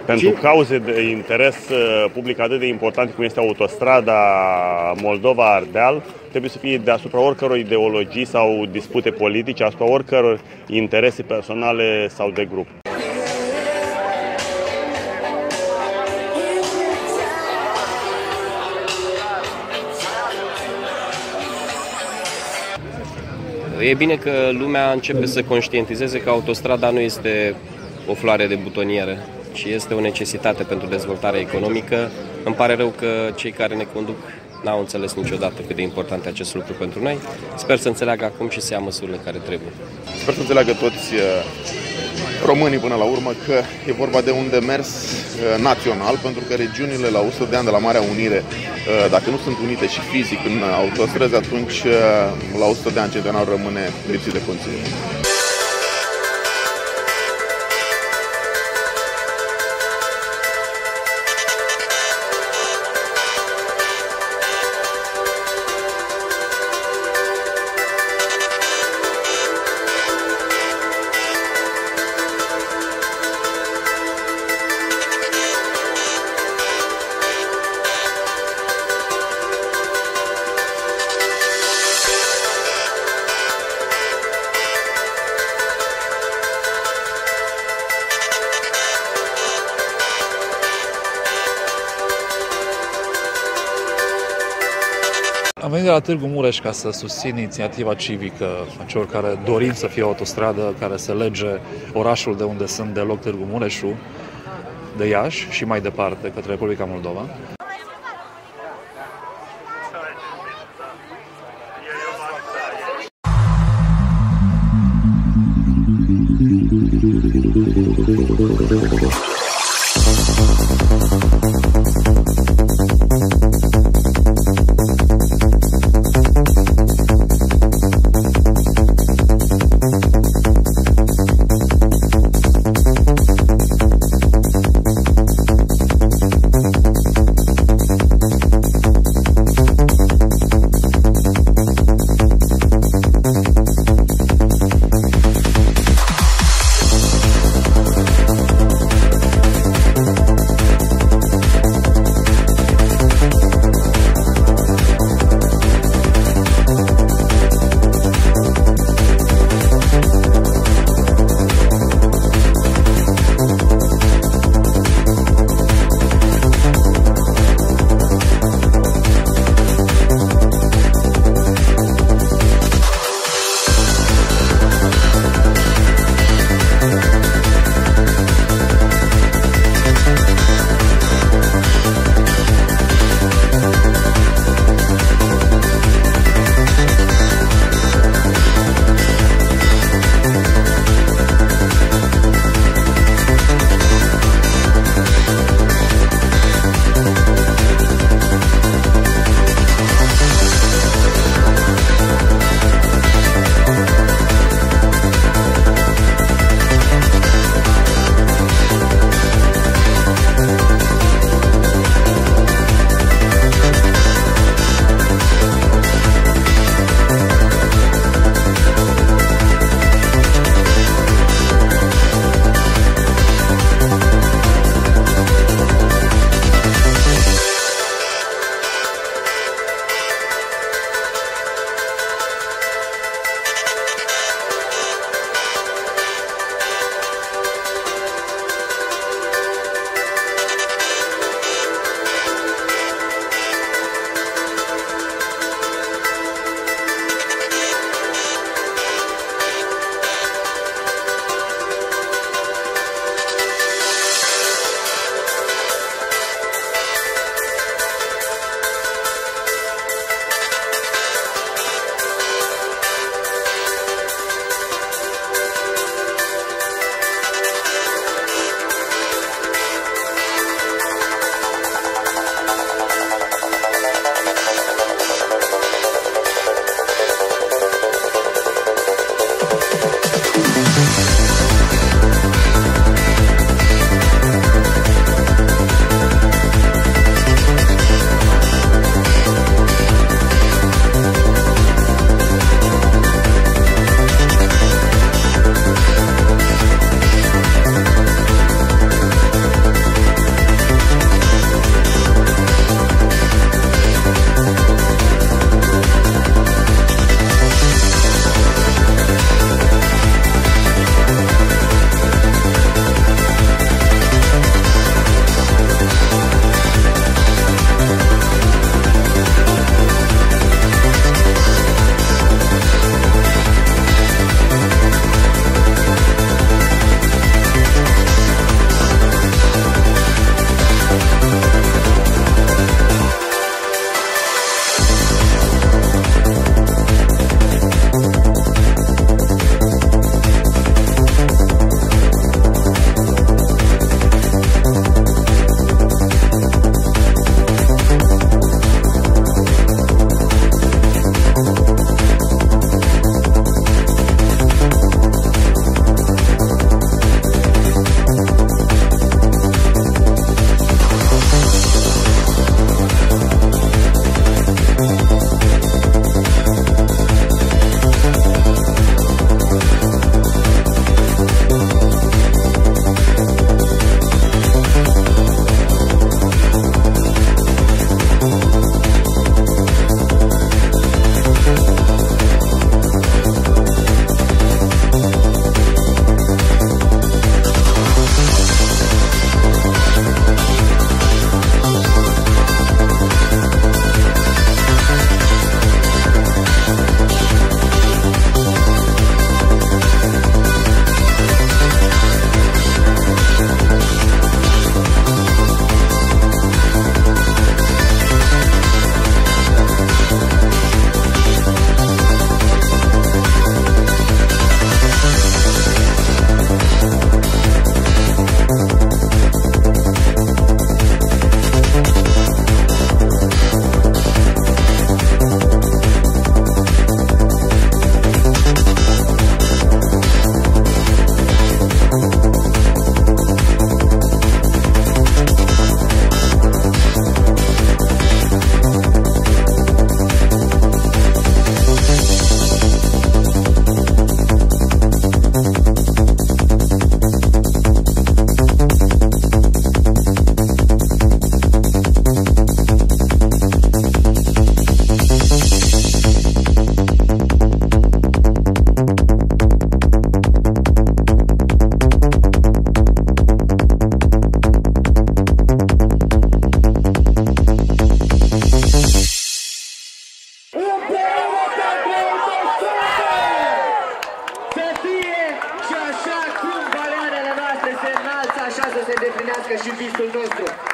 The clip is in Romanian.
Pentru cauze de interes public atât de importante cum este autostrada Moldova-Ardeal, trebuie să fie deasupra oricăror ideologii sau dispute politice, asupra oricăror interese personale sau de grup. E bine că lumea începe să conștientizeze că autostrada nu este o floare de butonieră, ci este o necesitate pentru dezvoltarea economică. Îmi pare rău că cei care ne conduc n-au înțeles niciodată cât de important e acest lucru pentru noi. Sper să înțeleagă acum și să ia măsurile care trebuie. Sper să înțeleagă toți românii până la urmă că e vorba de un demers național, pentru că regiunile la 100 de ani de la Marea Unire, dacă nu sunt unite și fizic în autostrăzi, atunci la 100 de ani centenarul rămâne lipsit de conținut. Am venit de la Târgu Mureș ca să susțin inițiativa civică a celor care dorim să fie o autostradă care să lege orașul de unde sunt deloc Târgu Mureșul, de Iași și mai departe către Republica Moldova. împlinească și visul nostru.